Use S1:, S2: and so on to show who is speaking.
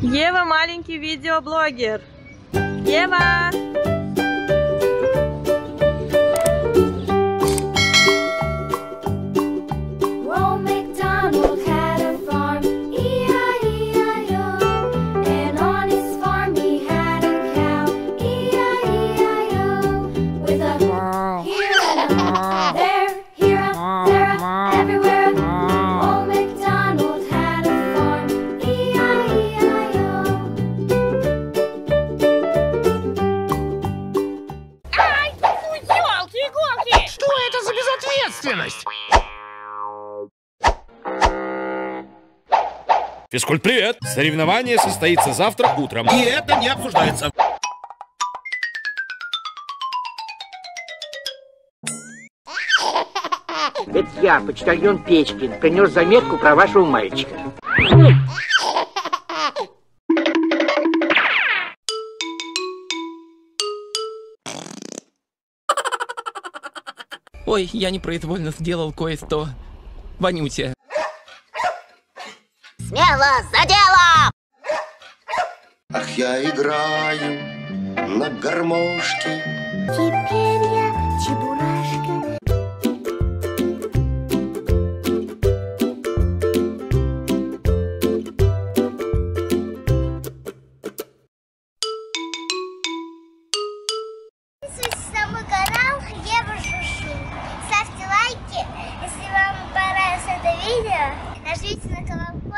S1: Ева маленький видеоблогер. Ева!
S2: Физкульт, привет! Соревнование состоится завтра утром. И это не обсуждается.
S3: Это я, почтальон Печкин, принес заметку про вашего мальчика.
S4: Ой, я непроизвольно сделал кое-что. Вонючее.
S5: Смело, за дело!
S6: Ах, я играю на гармошке.
S5: Теперь я чебурашка. Подписывайтесь на мой канал Ева Жужу. Ставьте лайки, если вам понравилось это видео. Нажмите на колокольчик.